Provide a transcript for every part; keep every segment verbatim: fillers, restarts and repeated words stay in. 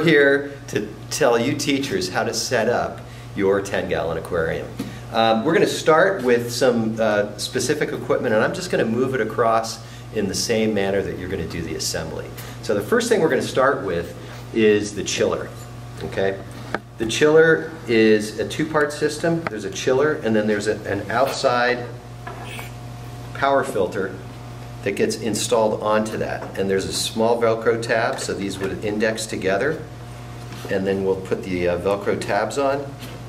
We're here to tell you teachers how to set up your ten gallon aquarium. Um, we're going to start with some uh, specific equipment, and I'm just going to move it across in the same manner that you're going to do the assembly. So the first thing we're going to start with is the chiller. Okay? The chiller is a two-part system. There's a chiller, and then there's a, an outside power filter that gets installed onto that. And there's a small velcro tab, so these would index together. And then we'll put the uh, velcro tabs on.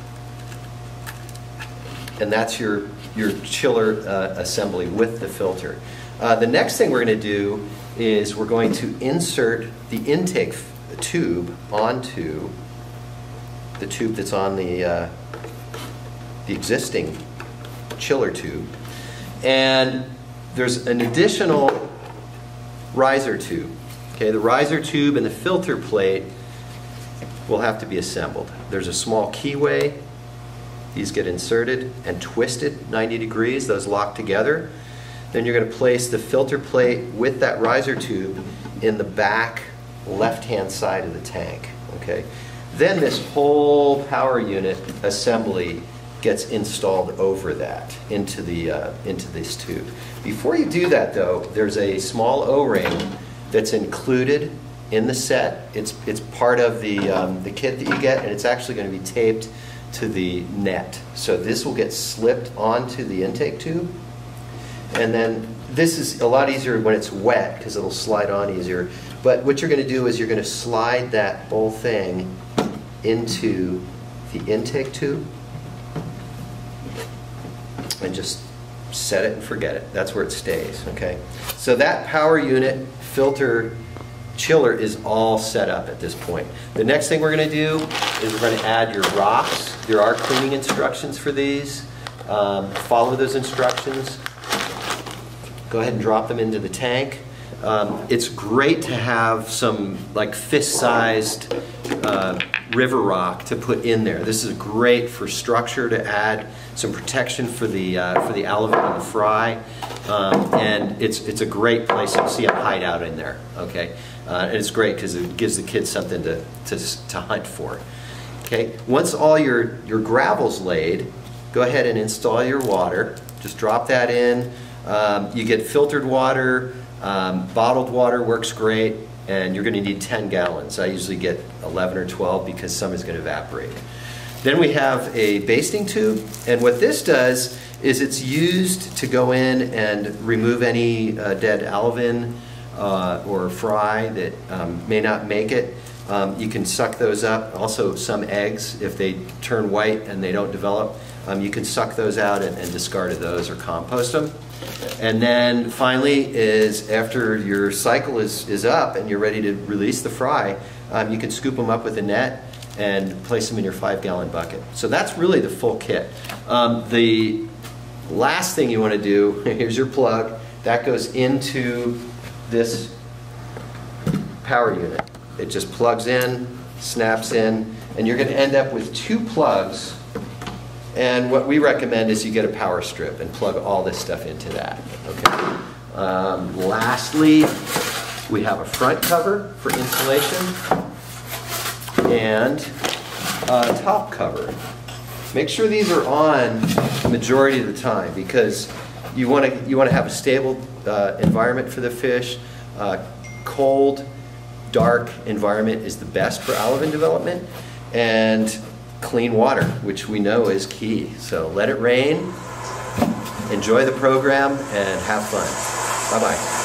And that's your, your chiller uh, assembly with the filter. Uh, the next thing we're going to do is we're going to insert the intake tube onto the tube that's on the, uh, the existing chiller tube. And there's an additional riser tube. Okay, the riser tube and the filter plate will have to be assembled. There's a small keyway. These get inserted and twisted ninety degrees. Those lock together. Then you're going to place the filter plate with that riser tube in the back left-hand side of the tank. Okay. Then this whole power unit assembly gets installed over that into the uh, into this tube. Before you do that, though, there's a small O-ring that's included in the set. It's it's part of the um, the kit that you get, and it's actually going to be taped to the net. So this will get slipped onto the intake tube, and then this is a lot easier when it's wet because it'll slide on easier. But what you're going to do is you're going to slide that whole thing into the intake tube and just set it and forget it. That's where it stays. Okay. So that power unit, filter, chiller is all set up at this point. The next thing we're going to do is we're going to add your rocks. There are cleaning instructions for these. Um, follow those instructions. Go ahead and drop them into the tank. Um, it's great to have some like fist-sized uh, river rock to put in there. This is great for structure, to add some protection for the uh, for the alevin and the fry, um, and it's it's a great place to see a hideout in there. Okay, uh, and it's great because it gives the kids something to, to to hunt for. Okay, once all your your gravel's laid, go ahead and install your water. Just drop that in. Um, you get filtered water. Um, bottled water works great, and you're going to need ten gallons. I usually get eleven or twelve because some is going to evaporate. Then we have a basting tube, and what this does is it's used to go in and remove any uh, dead alevin uh, or fry that um, may not make it. Um, you can suck those up. Also, some eggs, if they turn white and they don't develop, um, you can suck those out and, and discard of those or compost them. And then finally is after your cycle is, is up and you're ready to release the fry, um, you can scoop them up with a net and place them in your five gallon bucket. So that's really the full kit. Um, the last thing you want to do, here's your plug, that goes into this power unit. It just plugs in, snaps in, and you're going to end up with two plugs. And what we recommend is you get a power strip and plug all this stuff into that. Okay. Um, lastly, we have a front cover for insulation and a top cover. Make sure these are on the majority of the time because you want to you want to have a stable uh, environment for the fish. Uh, cold, dark environment is the best for alevin development, and clean water, which we know is key. So let it rain, enjoy the program, and have fun. Bye-bye.